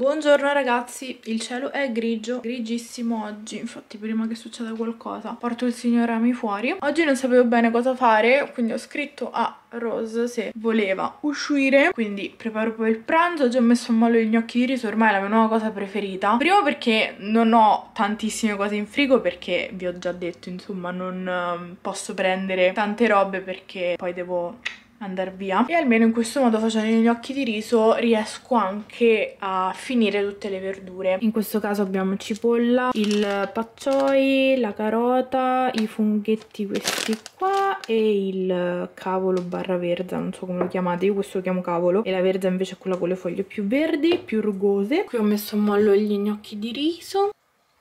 Buongiorno ragazzi, il cielo è grigio, grigissimo oggi, infatti prima che succeda qualcosa porto il signor Rami fuori. Oggi non sapevo bene cosa fare, quindi ho scritto a Rose se voleva uscire, quindi preparo poi il pranzo. Oggi ho messo a mollo gli gnocchi di riso, ormai è la mia nuova cosa preferita. Primo perché non ho tantissime cose in frigo, perché vi ho già detto, insomma, non posso prendere tante robe perché poi devo andare via, e almeno in questo modo, facendo gli gnocchi di riso, riesco anche a finire tutte le verdure. In questo caso abbiamo cipolla, il paccioi, la carota, i funghetti questi qua e il cavolo barra verza, non so come lo chiamate, io questo lo chiamo cavolo e la verza invece è quella con le foglie più verdi, più rugose. Qui ho messo a mollo gli gnocchi di riso.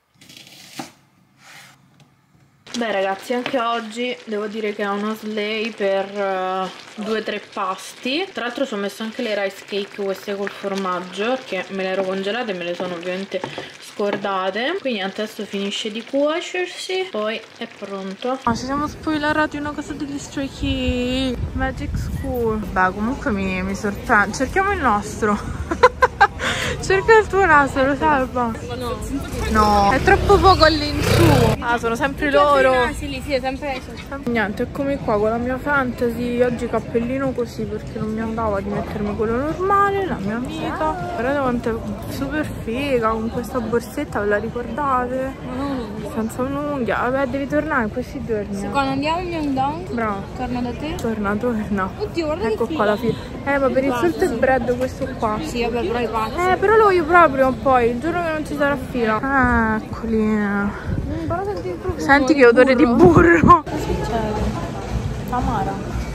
Beh ragazzi, anche oggi devo dire che è uno slay per 2-3 pasti. Tra l'altro ci ho messo anche le rice cake, queste col formaggio, che me le ero congelate e me le sono ovviamente scordate. Quindi adesso finisce di cuocersi, poi è pronto. Ci siamo spoilerati una cosa degli Stray Kids, Magic School. Beh, comunque mi sorprende. Cerchiamo il nostro. Cerca il tuo naso, lo salva. No, è troppo poco all'insù. Ah, sono sempre loro. Sì, è sempre. Niente, eccomi qua con la mia fantasy. Oggi cappellino così perché non mi andava di mettermi quello normale. La mia amica. Guardate quanto è super figa con questa borsetta, ve la ricordate? Senza un'unghia. Vabbè, devi tornare in questi giorni. Se quando andiamo in Myeongdong, bravo, torna da te? Torna. Oddio, guarda ecco che qua la fine. Ma per il salto e bread questo qua. Sì, vabbè, però i pazzi. Però lo voglio proprio poi, il giorno che non ci sarà fila. Eccoli. Senti che odore di burro. Cosa succede? Amara.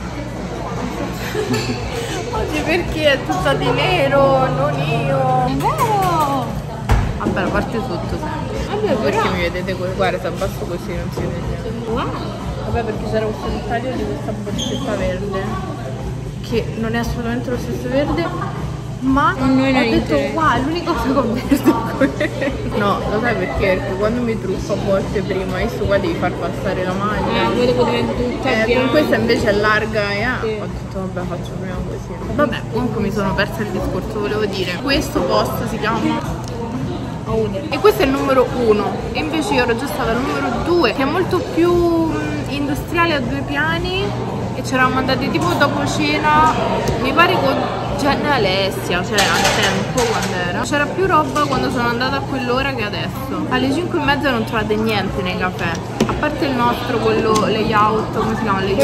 Oggi perché è tutta di nero, non io. È vero! Vabbè, la parte sotto sempre. Vabbè, perché mi vedete guarda, se abbasso così non si vede niente. Wow. Vabbè, perché c'era questo dettaglio di questa borsetta verde, che non è assolutamente lo stesso verde. Ma ho detto wow, l'unica cosa che ho visto è no, lo sai perché? Perché quando mi truffo a volte prima, questo qua devi far passare la maglia. Poi dopo diventa tutta Con questa invece è larga e sì. ho detto vabbè, faccio prima così. Vabbè, comunque mi sono persa il discorso, volevo dire. Questo posto si chiama e questo è il numero 1. E invece io ero già stata al numero 2, che è molto più industriale, a 2 piani. E ci eravamo andati tipo dopo cena, mi pare con Jenna e Alessia, cioè al tempo quando era. C'era più roba quando sono andata a quell'ora che adesso. Alle 5:30 non trovate niente nei caffè, a parte il nostro, quello layout, come si chiama? Le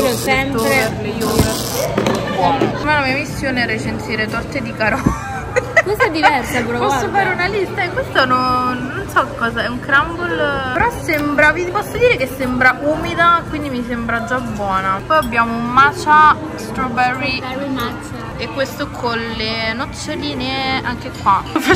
yogurt. Buono. Ma la mia missione è recensire torte di carote. Questa è diversa però. Posso fare una lista? Questo non so cosa, è un crumble. Però sembra, vi posso dire che sembra umida, quindi mi sembra già buona. Poi abbiamo un matcha strawberry e questo con le noccioline anche qua. Mentre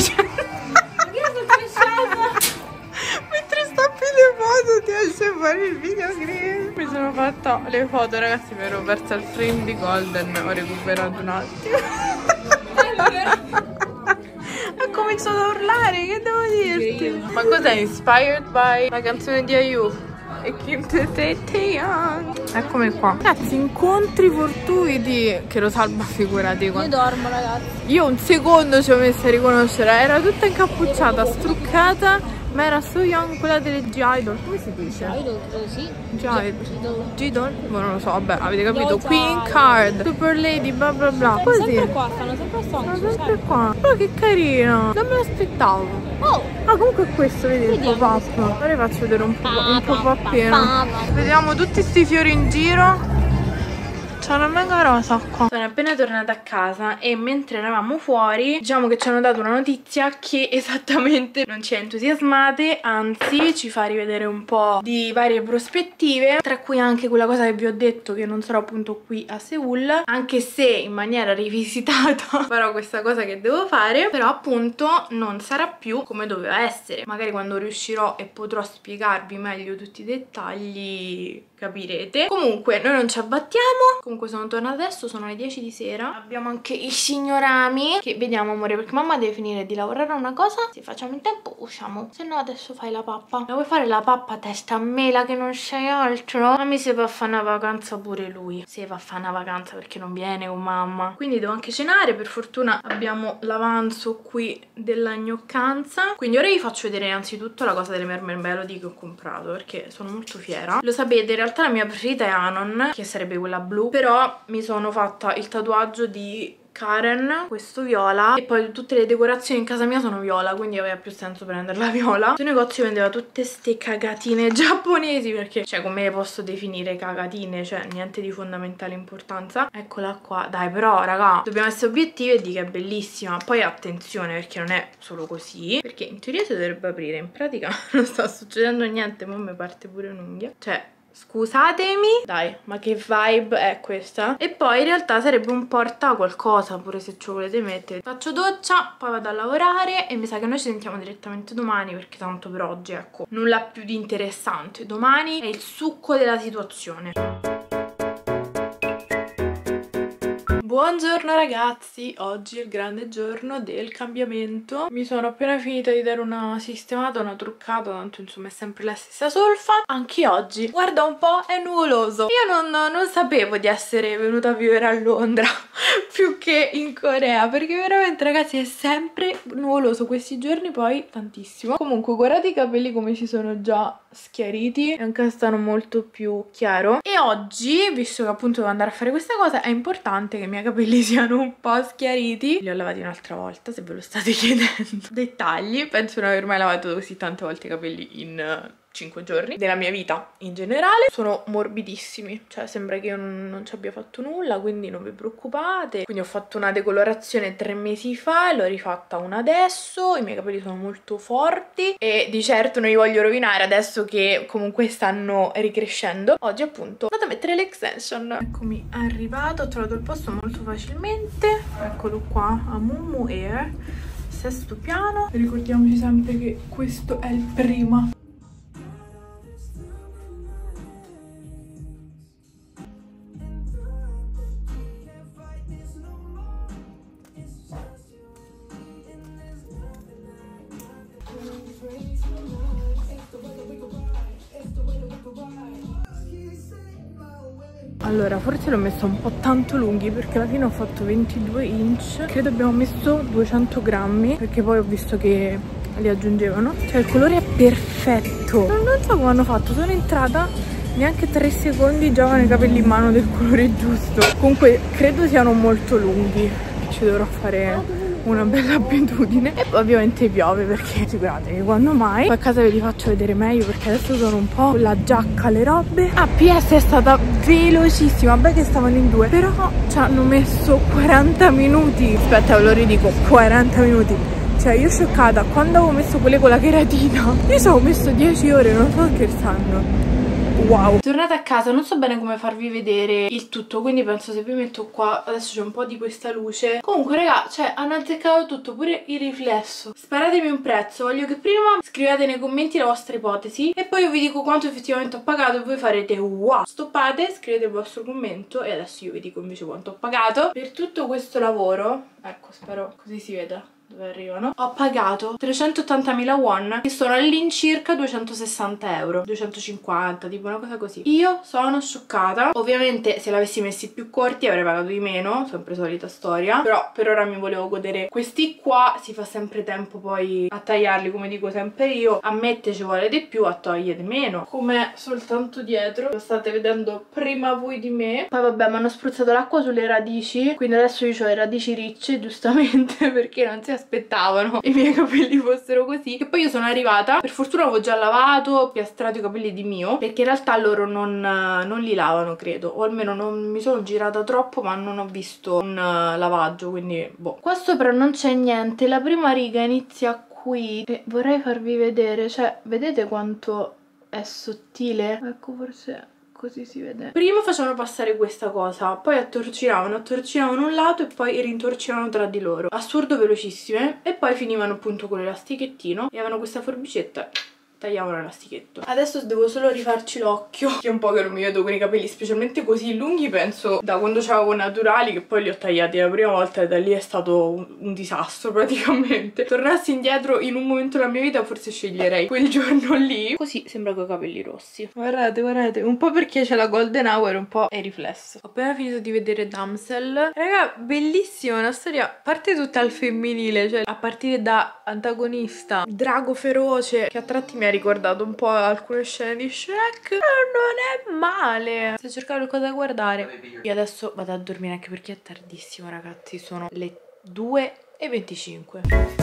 stappi le foto ti esce fuori il videoclip. Mi sono fatta le foto ragazzi, mi ero persa il frame di Golden, ho recuperato un attimo. Ha cominciato a urlare, che devo dirti? Ma cos'è? Inspired by la canzone di IU e Kim Tae-young. Eccomi qua. Ragazzi, incontri fortuiti. Che lo salva, figurati qua. Io dormo ragazzi. Io un secondo ci ho messo a riconoscere. Era tutta incappucciata, struccata, ma era So Young, quella delle G-Idol. Come si dice? Idol, credo sì. G-Idol? Ma non lo so, vabbè, avete capito. Queen Card, Super Lady, bla bla bla. Così. Sempre qua, stanno sempre Sono sempre qua. Però che carino. Non me lo aspettavo. Oh! Ah, comunque è questo, vedi il pop-up. Ora vi faccio vedere un pop-upino. Vediamo tutti sti fiori in giro. C'è una mega rosa qua. Sono appena tornata a casa e mentre eravamo fuori, diciamo che ci hanno dato una notizia che esattamente non ci ha entusiasmate, anzi ci fa rivedere un po' di varie prospettive, tra cui anche quella cosa che vi ho detto, che non sarò appunto qui a Seoul, anche se in maniera rivisitata farò questa cosa che devo fare, però appunto non sarà più come doveva essere. Magari quando riuscirò e potrò spiegarvi meglio tutti i dettagli capirete. Comunque noi non ci abbattiamo. Comunque Comunque sono tornata adesso, sono le 10 di sera. Abbiamo anche il signor Ami, che vediamo amore, perché mamma deve finire di lavorare a una cosa. Se facciamo in tempo usciamo, se no adesso fai la pappa. La vuoi fare la pappa testa a mela che non sei altro? Ami se va a fare una vacanza pure lui. Se va a fare una vacanza perché non viene con mamma. Quindi devo anche cenare, per fortuna abbiamo l'avanzo qui della gnoccanza. Quindi ora vi faccio vedere innanzitutto la cosa delle mermelodi che ho comprato, perché sono molto fiera. Lo sapete, in realtà la mia preferita è Anon, che sarebbe quella blu, però mi sono fatta il tatuaggio di Karen, questo viola, e poi tutte le decorazioni in casa mia sono viola, quindi aveva più senso prenderla viola. Questo negozio vendeva tutte ste cagatine giapponesi, perché cioè come le posso definire cagatine, cioè niente di fondamentale importanza. Eccola qua. Dai, però raga, dobbiamo essere obiettivi e dire che è bellissima. Poi attenzione, perché non è solo così, perché in teoria si dovrebbe aprire, in pratica non sta succedendo niente. Ma mi parte pure un'unghia, cioè scusatemi, dai, ma che vibe è questa? E poi in realtà sarebbe un porta qualcosa, pure se ci volete mettere. Faccio doccia, poi vado a lavorare e mi sa che noi ci sentiamo direttamente domani, perché tanto per oggi, ecco, nulla più di interessante. Domani è il succo della situazione. Buongiorno ragazzi, oggi è il grande giorno del cambiamento. Mi sono appena finita di dare una sistemata, una truccata, tanto insomma è sempre la stessa solfa. Anche oggi, guarda un po', è nuvoloso. Io non sapevo di essere venuta a vivere a Londra più che in Corea, perché veramente ragazzi è sempre nuvoloso questi giorni, poi tantissimo. Comunque guardate i capelli come si sono già schiariti e anche stanno molto più chiaro. E oggi, visto che appunto devo andare a fare questa cosa, è importante che i miei capelli siano un po' schiariti. Li ho lavati un'altra volta, se ve lo state chiedendo. Dettagli, penso di non aver mai lavato così tante volte i capelli in 5 giorni della mia vita in generale. Sono morbidissimi, cioè sembra che io non ci abbia fatto nulla, quindi non vi preoccupate. Quindi ho fatto una decolorazione 3 mesi fa e l'ho rifatta una adesso. I miei capelli sono molto forti e di certo non li voglio rovinare adesso che comunque stanno ricrescendo. Oggi appunto vado a mettere l'extension. Eccomi arrivato, ho trovato il posto molto facilmente. Eccolo qua, a Mumu Air, sesto piano. Ricordiamoci sempre che questo è il prima. Allora, forse l'ho messo un po' tanto lunghi perché alla fine ho fatto 22 inch. Credo abbiamo messo 200 grammi perché poi ho visto che li aggiungevano. Cioè il colore è perfetto. Non so come hanno fatto, sono entrata neanche 3 secondi già avevano i capelli in mano del colore giusto. Comunque credo siano molto lunghi, ci dovrò fare una bella abitudine. E poi ovviamente piove perché figuratevi quando mai. Poi a casa ve li faccio vedere meglio perché adesso sono un po' con la giacca, le robe. PS è stata velocissima, beh che stavano in 2, però ci hanno messo 40 minuti. Aspetta ve lo ridico, 40 minuti. Cioè io scioccata, quando avevo messo quelle con la cheratina io ci avevo messo 10 ore, non sto scherzando. Wow. Tornata a casa, non so bene come farvi vedere il tutto, quindi penso se vi metto qua, adesso c'è un po' di questa luce. Comunque raga, cioè hanno azzeccato tutto, pure il riflesso. Sparatemi un prezzo, voglio che prima scriviate nei commenti la vostra ipotesi e poi io vi dico quanto effettivamente ho pagato e voi farete wow. Stoppate, scrivete il vostro commento e adesso io vi dico invece quanto ho pagato per tutto questo lavoro. Ecco, spero così si veda dove arrivano. Ho pagato 380.000 won, che sono all'incirca 260 euro, 250, tipo una cosa così. Io sono scioccata. Ovviamente se l'avessi messi più corti avrei pagato di meno, sempre solita storia, però per ora mi volevo godere questi qua. Si fa sempre tempo poi a tagliarli, come dico sempre io. A mette ci vuole di più, a togliere meno, come soltanto dietro. Lo state vedendo prima voi di me. Poi vabbè, mi hanno spruzzato l'acqua sulle radici, quindi adesso io ho le radici ricce, giustamente, perché non si aspettavano i miei capelli fossero così. E poi io sono arrivata, per fortuna avevo già lavato, piastrato i capelli di mio, perché in realtà loro non li lavano, credo, o almeno non mi sono girata troppo, ma non ho visto un lavaggio, quindi boh. Qua sopra non c'è niente, la prima riga inizia qui e vorrei farvi vedere, cioè vedete quanto è sottile? Ecco, forse così si vede. Prima facevano passare questa cosa, poi attorcinavano un lato e poi rintorcinavano tra di loro. Assurdo velocissime. E poi finivano appunto con l'elastichettino e avevano questa forbicetta tagliavo l'elastichetto. Adesso devo solo rifarci l'occhio, che è un po' che non mi vedo con i capelli specialmente così lunghi, penso da quando c'avevo naturali, che poi li ho tagliati la prima volta e da lì è stato un disastro praticamente. Tornassi indietro in un momento della mia vita forse sceglierei quel giorno lì. Così sembra con i capelli rossi. Guardate, guardate, un po' perché c'è la golden hour, un po' è riflesso. Ho appena finito di vedere Damsel. Raga, bellissima, una storia, a parte tutta al femminile, cioè a partire da antagonista, drago feroce, che a tratti mi ha ricordato un po' alcune scene di Shrek. Non è male. Sto cercando qualcosa da guardare. Io adesso vado a dormire anche perché è tardissimo, ragazzi. Sono le 2:25.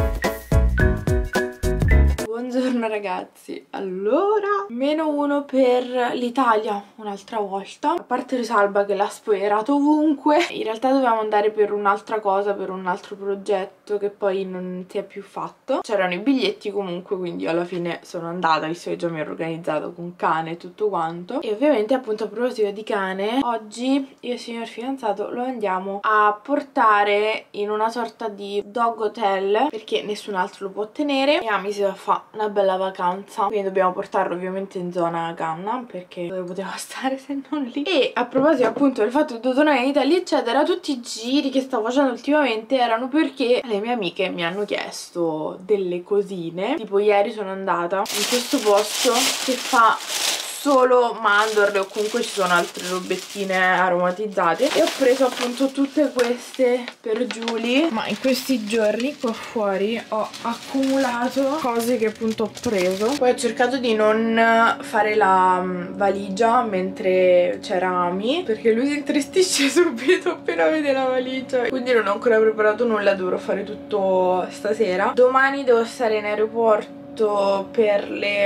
Buongiorno ragazzi, allora -1 per l'Italia un'altra volta, a parte Rosalba che l'ha spoilerato ovunque. In realtà dovevamo andare per un'altra cosa, per un altro progetto che poi non si è più fatto. C'erano i biglietti comunque, quindi alla fine sono andata, visto che già mi ero organizzato con cane e tutto quanto. E ovviamente appunto a proposito di cane, oggi io e il signor fidanzato lo andiamo a portare in una sorta di dog hotel perché nessun altro lo può tenere e Ami si va a fare una bella vacanza, quindi dobbiamo portarlo ovviamente in zona Gangnam perché dove poteva stare se non lì. E a proposito appunto del fatto di tornare in Italia eccetera, tutti i giri che sto facendo ultimamente erano perché le mie amiche mi hanno chiesto delle cosine. Tipo ieri sono andata in questo posto che fa solo mandorle o comunque ci sono altre robettine aromatizzate e ho preso appunto tutte queste per Giulia. Ma in questi giorni qua fuori ho accumulato cose che appunto ho preso. Poi ho cercato di non fare la valigia mentre c'era Ami perché lui si intristisce subito appena vede la valigia, quindi non ho ancora preparato nulla, dovrò fare tutto stasera. Domani devo stare in aeroporto per le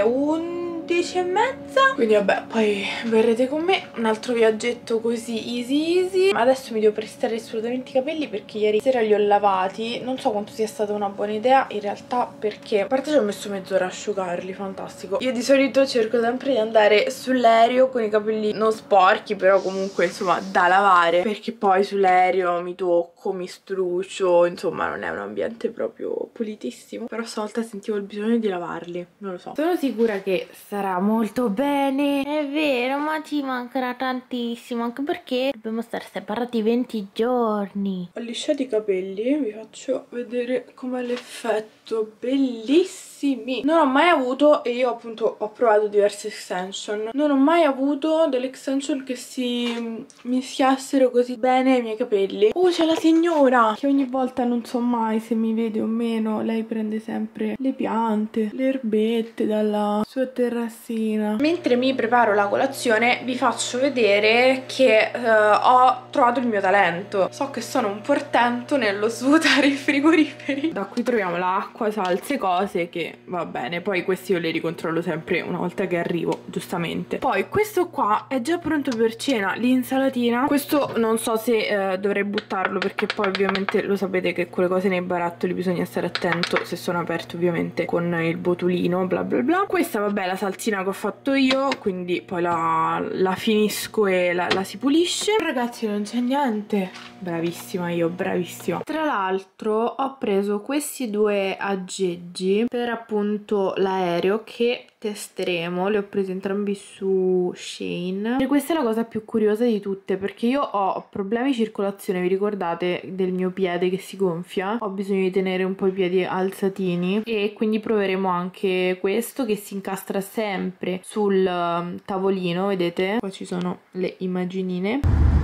11:30, quindi vabbè poi verrete con me. Un altro viaggetto così easy. Ma adesso mi devo prestare assolutamente i capelli perché ieri sera li ho lavati. Non so quanto sia stata una buona idea in realtà, perché a parte ci ho messo mezz'ora a asciugarli, fantastico. Io di solito cerco sempre di andare sull'aereo con i capelli non sporchi, però comunque insomma da lavare, perché poi sull'aereo mi tocco, mi strucio, insomma non è un ambiente proprio pulitissimo. Però stavolta sentivo il bisogno di lavarli, non lo so. Sono sicura che sarà molto bene. È vero, ma ci mancherà tantissimo, anche perché dobbiamo stare separati 20 giorni. Ho lisciato i capelli, vi faccio vedere com'è l'effetto, bellissimi. Non ho mai avuto, e io appunto ho provato diverse extension, non ho mai avuto delle extension che si mischiassero così bene ai miei capelli. C'è la signora che ogni volta, non so mai se mi vede o meno, lei prende sempre le piante, le erbette dalla sua terrassina. Mentre mi preparo la colazione vi faccio vedere che ho trovato il mio talento. So che sono un portento nello svuotare i frigoriferi. Da qui troviamo l'acqua, salse, cose che va bene. Poi questi io li ricontrollo sempre una volta che arrivo, giustamente. Poi questo qua è già pronto per cena, l'insalatina. Questo non so se dovrei buttarlo perché poi ovviamente lo sapete che con le cose nei barattoli bisogna stare attento se sono aperte ovviamente con il botulino bla bla bla. Questa vabbè la salsina che ho fatto io, quindi poi la finisco e la si pulisce. Ragazzi non c'è niente. Bravissima io, bravissima. Tra l'altro ho preso questi due aggeggi per appunto l'aereo che testeremo. Li ho presi entrambi su Shein e questa è la cosa più curiosa di tutte perché io ho problemi di circolazione, vi ricordate del mio piede che si gonfia? Ho bisogno di tenere un po' i piedi alzatini e quindi proveremo anche questo che si incastra sempre sul tavolino, vedete? Qua ci sono le immaginine.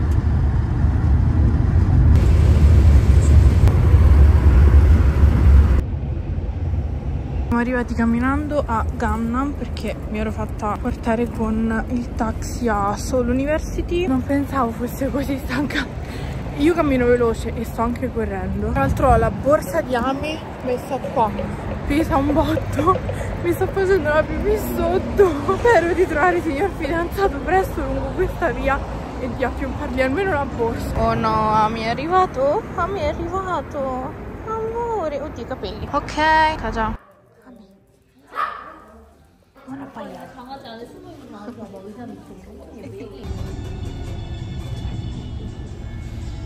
Siamo arrivati camminando a Gangnam perché mi ero fatta portare con il taxi a Seoul University. Non pensavo fosse così stanca. Io cammino veloce e sto anche correndo. Tra l'altro ho la borsa di Ami messa qua, pesa un botto. Mi sto facendo la pipì sotto. Spero di trovare il signor fidanzato presto lungo questa via e di affiancargli almeno la borsa. Oh no, Ami è arrivato? Ami è arrivato. Amore, oddio i capelli. Ok, 가자. Buona pagliata.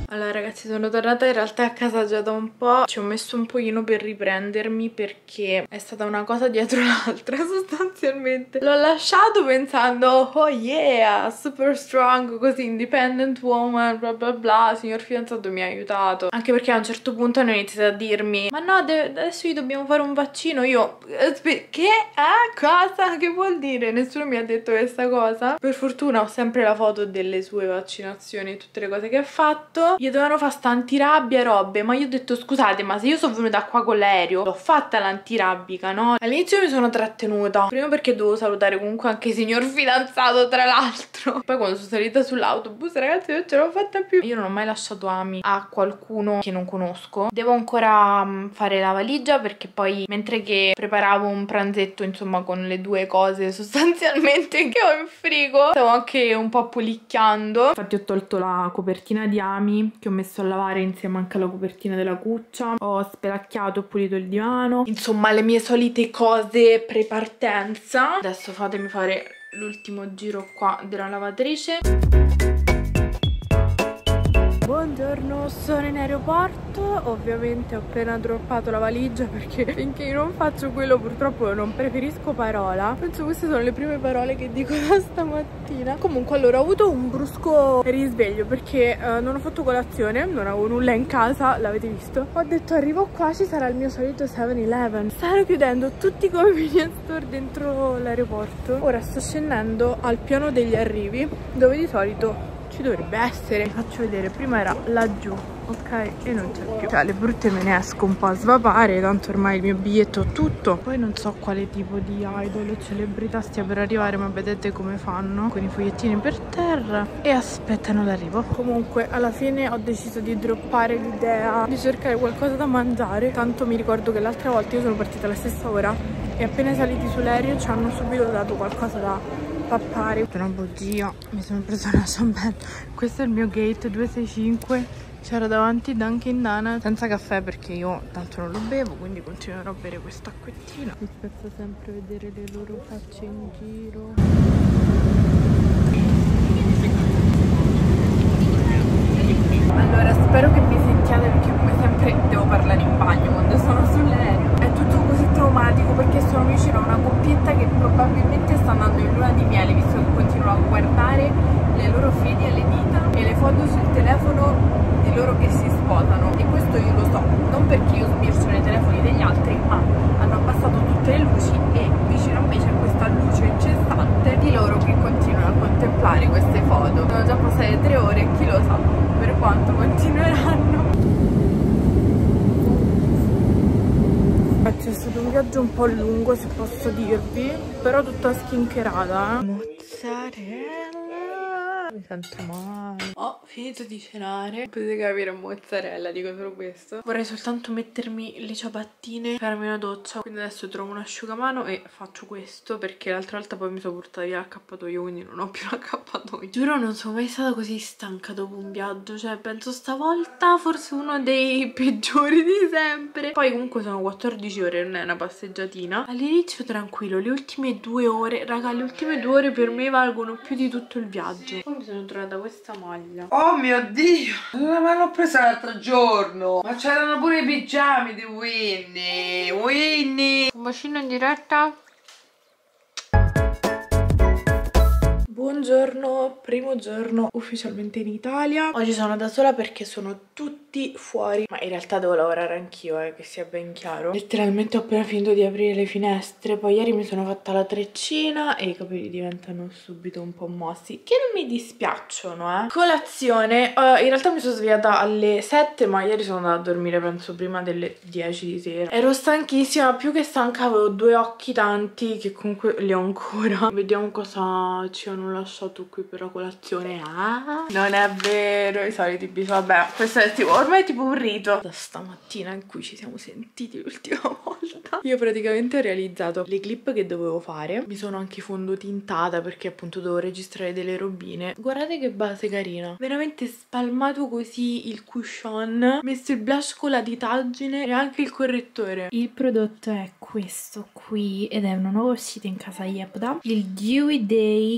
Allora ragazzi, sono tornata in realtà a casa già da un po'. Ci ho messo un pochino per riprendermi perché è stata una cosa dietro l'altra sostanzialmente. L'ho lasciato pensando, oh yeah, super strong, così independent woman, bla bla bla. Il signor fidanzato mi ha aiutato. Anche perché a un certo punto hanno iniziato a dirmi, ma no, adesso gli dobbiamo fare un vaccino. Io, che? Cosa? Che vuol dire? Nessuno mi ha detto questa cosa. Per fortuna ho sempre la foto delle sue vaccinazioni e tutte le cose che ha fatto. Gli dovevano fare sta antirabbia e robe, ma io ho detto scusate, ma se io sono venuta qua con l'aereo l'ho fatta l'antirabbica, no? All'inizio mi sono trattenuta, prima perché dovevo salutare comunque anche il signor fidanzato tra l'altro. Poi quando sono salita sull'autobus ragazzi non ce l'ho fatta più. Io non ho mai lasciato ami a qualcuno che non conosco. Devo ancora fare la valigia perché poi mentre che preparavo un pranzetto insomma con le due cose sostanzialmente che ho in frigo stavo anche un po' pulicchiando. Infatti ho tolto la copertina di ami che ho messo a lavare insieme anche alla copertina della cuccia, ho spelacchiato, ho pulito il divano, insomma le mie solite cose pre-partenza. Adesso fatemi fare l'ultimo giro qua della lavatrice. Buongiorno, sono in aeroporto, ovviamente ho appena droppato la valigia perché finché io non faccio quello purtroppo non preferisco parola. Penso queste sono le prime parole che dico da stamattina. Comunque allora ho avuto un brusco risveglio perché non ho fatto colazione, non avevo nulla in casa, l'avete visto. Ho detto arrivo qua, ci sarà il mio solito 7-Eleven. Stanno chiudendo tutti i convenience store dentro l'aeroporto. Ora sto scendendo al piano degli arrivi dove di solito ci dovrebbe essere. Vi faccio vedere, prima era laggiù, ok, e non c'è più. Cioè le brutte me ne esco un po' a svapare, tanto ormai il mio biglietto ho tutto. Poi non so quale tipo di idol o celebrità stia per arrivare, ma vedete come fanno con i fogliettini per terra e aspettano l'arrivo. Comunque alla fine ho deciso di droppare l'idea di cercare qualcosa da mangiare. Tanto mi ricordo che l'altra volta io sono partita alla stessa ora e appena saliti sull'aereo ci hanno subito dato qualcosa da pappare. Una bugia, mi sono presa una ciambella. Questo è il mio gate 265. C'era davanti Dunkin' Donuts senza caffè perché io tanto non lo bevo, quindi continuerò a bere questo acquettino. Mi spezza sempre vedere le loro facce in giro. Allora spero che mi sentiate perché come sempre devo parlare in bagno quando sono sull'aereo. È tutto così traumatico perché sono vicino a una coppietta che probabilmente sta andando in luna di miele, visto che continuo a guardare le loro fedi alle dita e le foto sul telefono di loro che si sposano. E questo io lo so, non perché io sbircio nei telefoni degli altri, ma hanno abbassato tutte le luci e vicino a me c'è questa luce incessante di loro che continuano a contemplare queste foto. Sono già passate 3 ore e chi lo sa per quanto continueranno. È stato un viaggio un po' lungo, se posso dirvi, però tutta skinkerata. Mozzarella. Mi sento male. Ho finito di cenare. Potete capire, mozzarella, dico solo questo. Vorrei soltanto mettermi le ciabattine, farmi una doccia. Quindi adesso trovo un asciugamano e faccio questo, perché l'altra volta poi mi sono portata via l'accappatoio, quindi non ho più l'accappatoio. Giuro non sono mai stata così stanca dopo un viaggio. Cioè penso stavolta forse uno dei peggiori di sempre. Poi comunque sono 14 ore, non è una passeggiatina. All'inizio tranquillo, le ultime 2 ore, raga, le ultime 2 ore per me valgono più di tutto il viaggio. Poi mi sono trovata questa maglia. Oh mio Dio, ma l'ho presa l'altro giorno. Ma c'erano pure i pigiami di Winnie. Winnie. Un bacino in diretta. Buongiorno, primo giorno ufficialmente in Italia. Oggi sono da sola perché sono tutti fuori, ma in realtà devo lavorare anch'io, che sia ben chiaro. Letteralmente ho appena finito di aprire le finestre, poi ieri mi sono fatta la treccina e i capelli diventano subito un po' mossi, che non mi dispiacciono, Colazione, in realtà mi sono svegliata alle 7, ma ieri sono andata a dormire penso prima delle 10 di sera. Ero stanchissima, più che stanca avevo 2 occhi tanti che comunque li ho ancora. Vediamo cosa ci hanno lasciato qui per la colazione. Non è vero, i soliti bisogni. Vabbè, questo è tipo, ormai è tipo un rito da stamattina in cui ci siamo sentiti l'ultima volta. Io praticamente ho realizzato le clip che dovevo fare. Mi sono anche fondotintata perché appunto dovevo registrare delle robine. Guardate che base carina, veramente spalmato così il cushion, messo il blush con la ditaggine e anche il correttore. Il prodotto è questo qui ed è una nuova uscita in casa Yepda, il Dewy Day Cushion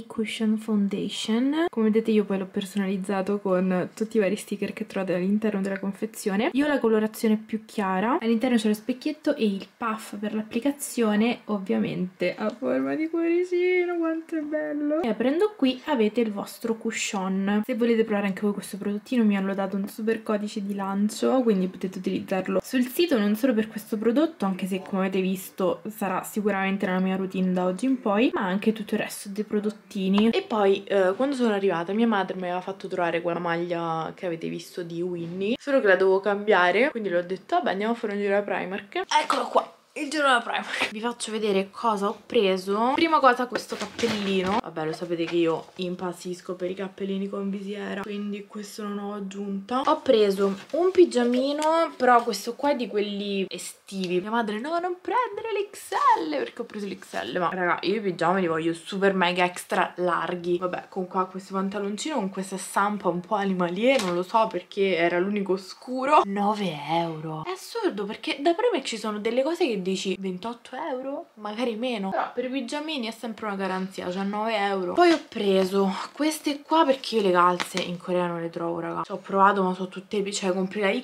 Cushion Foundation. Come vedete io poi l'ho personalizzato con tutti i vari sticker che trovate all'interno della confezione. Io ho la colorazione più chiara, all'interno c'è lo specchietto e il puff per l'applicazione, ovviamente a forma di cuoricino, quanto è bello. E aprendo qui avete il vostro cushion. Se volete provare anche voi questo prodottino mi hanno dato un super codice di lancio, quindi potete utilizzarlo sul sito non solo per questo prodotto, anche se come avete visto sarà sicuramente nella mia routine da oggi in poi, ma anche tutto il resto dei prodottini. E poi quando sono arrivata mia madre mi aveva fatto trovare quella maglia che avete visto di Winnie, solo che la dovevo cambiare, quindi le ho detto vabbè andiamo a fare un giro a Primark. Eccolo qua, il giro alla Primark. Vi faccio vedere cosa ho preso. Prima cosa questo cappellino. Vabbè lo sapete che io impazzisco per i cappellini con visiera, quindi questo non ho aggiunta. Ho preso un pigiamino, però questo qua è di quelli estivi. Mia madre no, non prendere l'XL, perché ho preso l'XL. Ma raga, io i pigiami li voglio super mega extra larghi. Vabbè, con qua questo pantaloncino con questa stampa un po' animalier, non lo so perché era l'unico scuro. 9 euro. È assurdo perché da Primark ci sono delle cose che dici 28 euro, magari meno, però per i pigiamini è sempre una garanzia, cioè 9 euro. Poi ho preso queste qua perché io le calze in Corea non le trovo, raga. Ci ho provato ma sono tutte, cioè compri la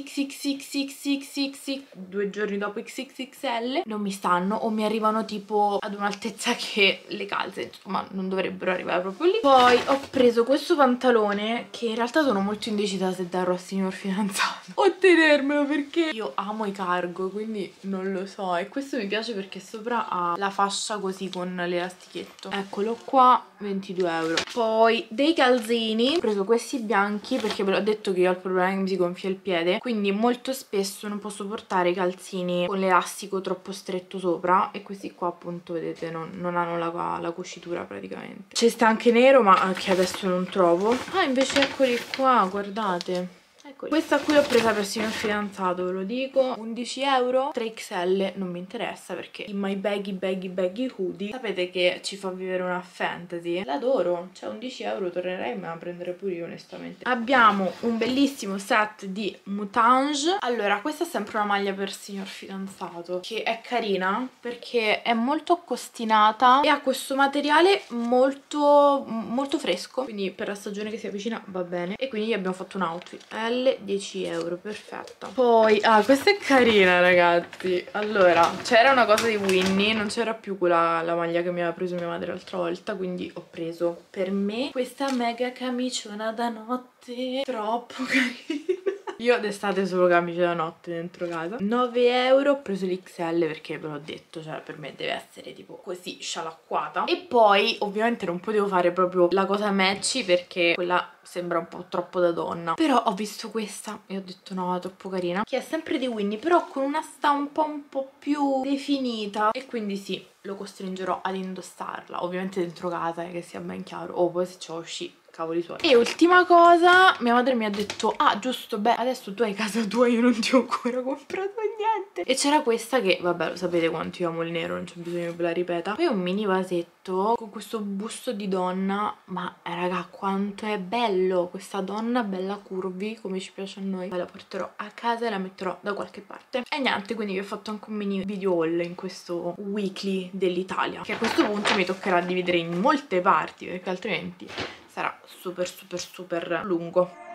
XXXXXXXXX 2 giorni dopo XXXL non mi stanno o mi arrivano tipo ad un'altezza che le calze insomma non dovrebbero arrivare proprio lì. Poi ho preso questo pantalone che in realtà sono molto indecisa se darlo al signor fidanzato o tenermelo perché io amo i cargo, quindi non lo so. E questo mi piace perché sopra ha la fascia così con l'elastichetto. Eccolo qua, 22 euro. Poi dei calzini, ho preso questi bianchi perché ve l'ho detto che io ho il problema che mi si gonfia il piede, quindi molto spesso non posso portare i calzini con l'elastico troppo stretto sopra, e questi qua appunto vedete non hanno la cucitura praticamente. C'è sta anche nero ma che adesso non trovo. Ah invece eccoli qua, guardate. Questa qui l'ho presa per il signor fidanzato, ve lo dico, 11 euro, 3XL, non mi interessa perché in my baggy hoodie sapete che ci fa vivere una fantasy, l'adoro, cioè 11 euro tornerei me la prenderei pure io onestamente. Abbiamo un bellissimo set di moutange. Allora questa è sempre una maglia per il signor fidanzato che è carina perché è molto accostinata e ha questo materiale molto fresco, quindi per la stagione che si avvicina va bene, e quindi abbiamo fatto un outfit. 10 euro, perfetta. Poi, questa è carina ragazzi. Allora, c'era una cosa di Winnie, non c'era più quella la maglia che mi aveva preso mia madre l'altra volta, quindi ho preso per me questa mega camiciona da notte, troppo carina. Io d'estate solo camicie da notte dentro casa. 9 euro, ho preso l'XL perché ve l'ho detto, cioè per me deve essere tipo così scialacquata. E poi ovviamente non potevo fare proprio la cosa matchy perché quella sembra un po' troppo da donna, però ho visto questa e ho detto no, è troppo carina, che è sempre di Winnie però con una stampa un po' più definita, e quindi sì, lo costringerò ad indossarla, ovviamente dentro casa, che sia ben chiaro, o poi se c'ho uscì cavoli suoi. E ultima cosa, mia madre mi ha detto giusto, beh adesso tu hai casa tua, io non ti ho ancora comprato niente, e c'era questa che vabbè lo sapete quanto io amo il nero, non c'è bisogno che ve la ripeta. Poi un mini vasetto con questo busto di donna, ma raga quanto è bello, questa donna bella curvy come ci piace a noi. Poi la porterò a casa e la metterò da qualche parte. E niente, quindi vi ho fatto anche un mini video haul in questo weekly dell'Italia, che a questo punto mi toccherà dividere in molte parti perché altrimenti sarà super lungo.